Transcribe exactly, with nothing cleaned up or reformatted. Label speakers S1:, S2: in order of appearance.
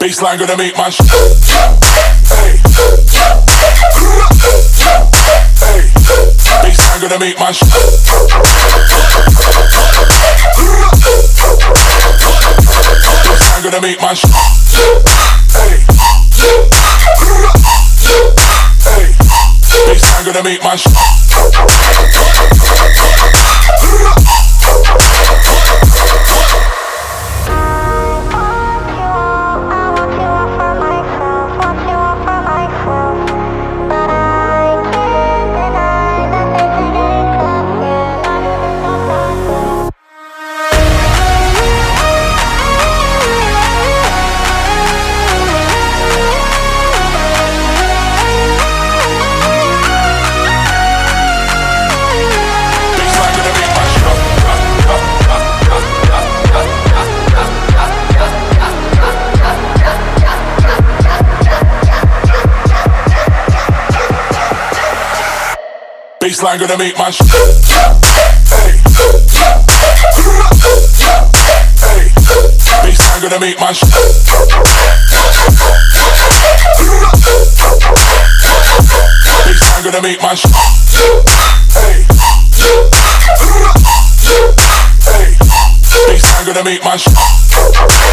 S1: Baseline gonna make my sh- Hey. Hey. Baseline gonna make my sh- Baseline gonna make my sh- Hey. Hey. Baseline gonna make my sh- Baseline gonna make my sh- Hey. Hey. Baseline gonna make my sh- Baseline gonna make my sh- Hey. Hey. Baseline gonna make my sh-